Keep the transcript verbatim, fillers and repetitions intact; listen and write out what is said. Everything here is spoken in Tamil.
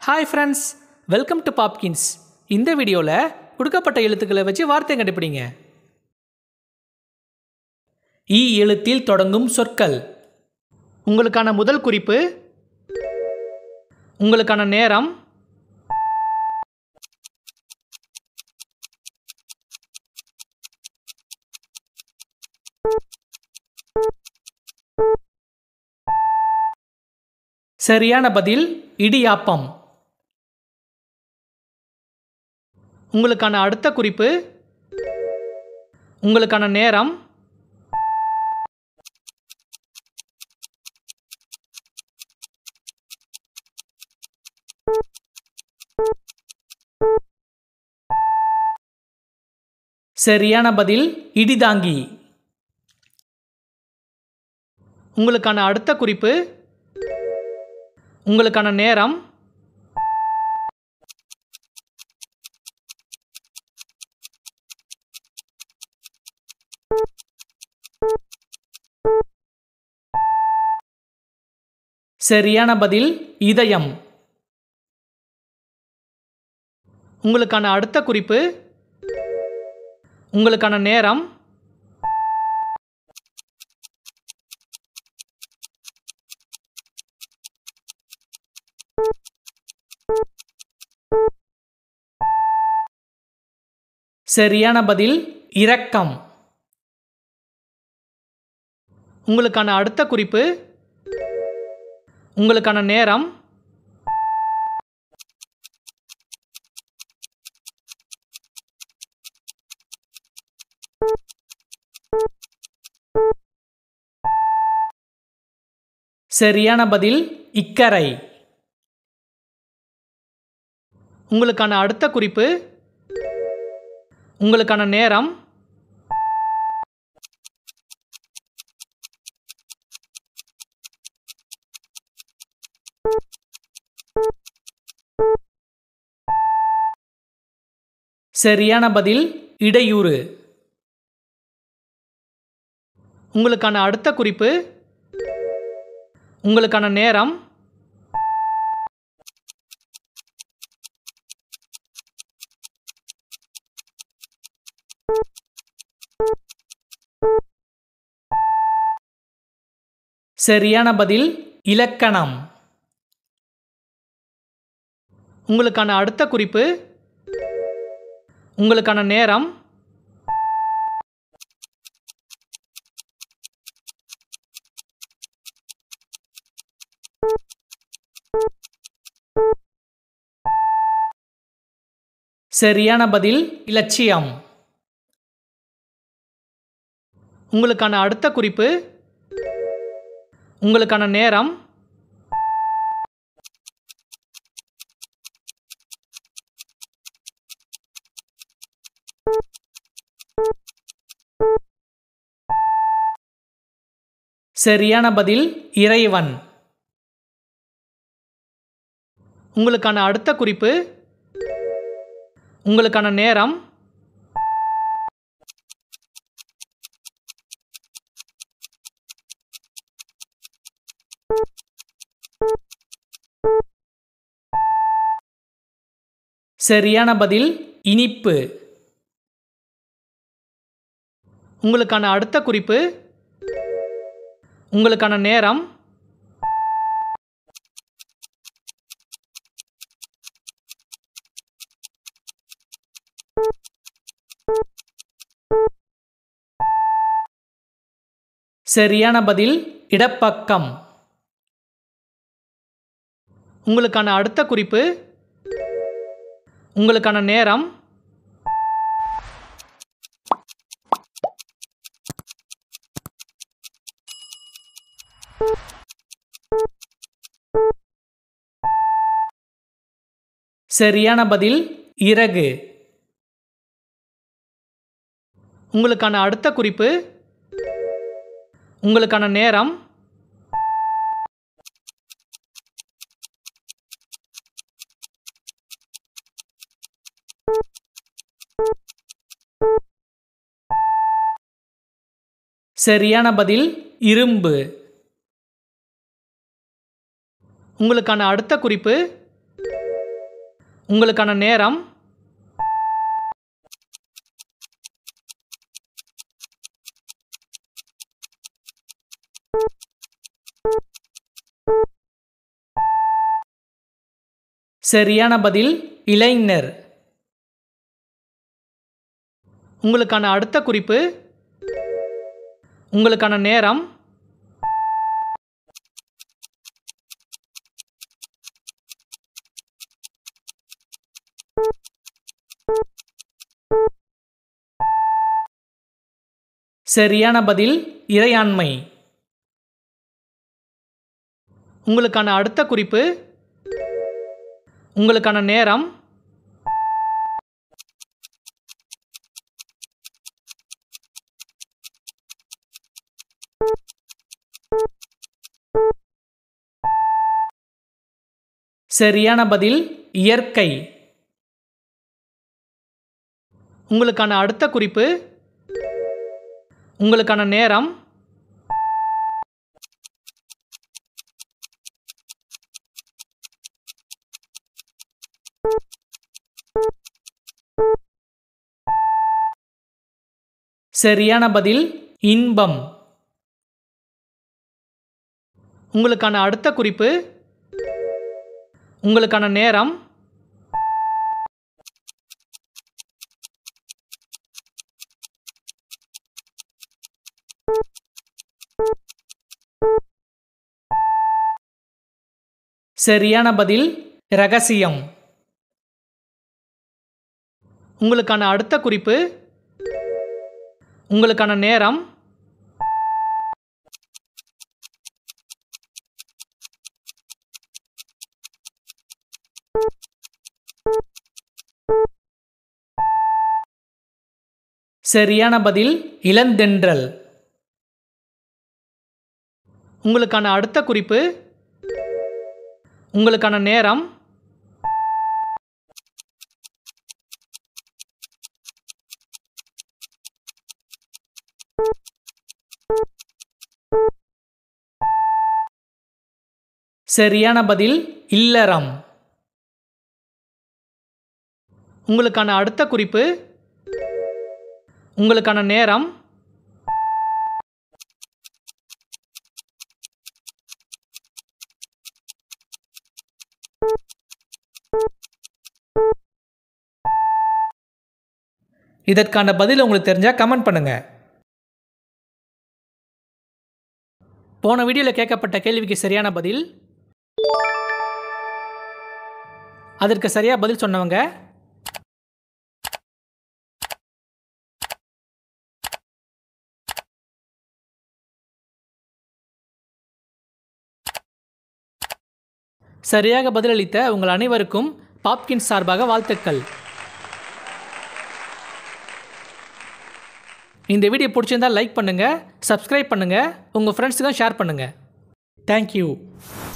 Hi friends, welcome to Popkins. இந்த வீடியோல கொடுக்கப்பட்ட எழுத்துக்களை வச்சு வார்த்தை கண்டுபிடிங்க. ஈ எழுத்தில் தொடங்கும் சொற்கள். உங்களுக்கான முதல் குறிப்பு, உங்களுக்கான நேரம், சரியான பதில் இடியாப்பம். உங்களுக்கான அடுத்த குறிப்பு, உங்களுக்கான நேரம், சரியான பதில் இடிதாங்கி. உங்களுக்கான அடுத்த குறிப்பு, உங்களுக்கான நேரம், சரியான பதில் இதயம். உங்களுக்கான அடுத்த குறிப்பு, உங்களுக்கான நேரம், சரியான பதில் இரக்கம். உங்களுக்கான அடுத்த குறிப்பு, உங்களுக்கான நேரம், சரியான பதில் இக்கரை. உங்களுக்கான அடுத்த குறிப்பு, உங்களுக்கான நேரம், சரியான பதில் இடையூறு. உங்களுக்கான அடுத்த குறிப்பு, உங்களுக்கான நேரம், சரியான பதில் இலக்கணம். உங்களுக்கான அடுத்த குறிப்பு, உங்களுக்கான நேரம், சரியான பதில் இலட்சியம். உங்களுக்கான அடுத்த குறிப்பு, உங்களுக்கான நேரம், சரியான பதில் இறைவன். உங்களுக்கான அடுத்த குறிப்பு, உங்களுக்கான நேரம், சரியான பதில் இனிப்பு. உங்களுக்கான அடுத்த குறிப்பு, உங்களுக்கான நேரம், சரியான பதில் இடப்பக்கம். உங்களுக்கான அடுத்த குறிப்பு, உங்களுக்கான நேரம், சரியான பதில் இறகு. உங்களுக்கான அடுத்த குறிப்பு, உங்களுக்கான நேரம், சரியான பதில் இரும்பு. உங்களுக்கான அடுத்த குறிப்பு உங்களுக்கான நேரம் சரியான பதில் இளைஞர். உங்களுக்கான அடுத்த குறிப்பு உங்களுக்கான நேரம் சரியான பதில் இறையாண்மை. உங்களுக்கான அடுத்த குறிப்பு உங்களுக்கான நேரம் சரியான பதில் இயற்கை. உங்களுக்கான அடுத்த குறிப்பு உங்களுக்கான நேரம் சரியான பதில் இன்பம். உங்களுக்கான அடுத்த குறிப்பு உங்களுக்கான நேரம் சரியான பதில் இரகசியம். உங்களுக்கான அடுத்த குறிப்பு உங்களுக்கான நேரம் சரியான பதில் இளந்தென்றல். உங்களுக்கான அடுத்த குறிப்பு உங்களுக்கான நேரம் சரியான பதில் இல்லறம். உங்களுக்கான அடுத்த குறிப்பு உங்களுக்கான நேரம் இதற்கான பதில் உங்களுக்கு தெரிஞ்சா கமெண்ட் பண்ணுங்க. போன வீடியோவில் கேட்கப்பட்ட கேள்விக்கு சரியான பதில், அதற்கு சரியா பதில் சொன்னவங்க சரியாக பதிலளித்த உங்கள் அனைவருக்கும் பாப்கின்ஸ் சார்பாக வாழ்த்துக்கள். இந்த வீடியோ பிடிச்சிருந்தால் லைக் பண்ணுங்கள், சப்ஸ்கிரைப் பண்ணுங்கள், உங்கள் ஃப்ரெண்ட்ஸுக்கும் ஷேர் பண்ணுங்கள். தேங்க்யூ.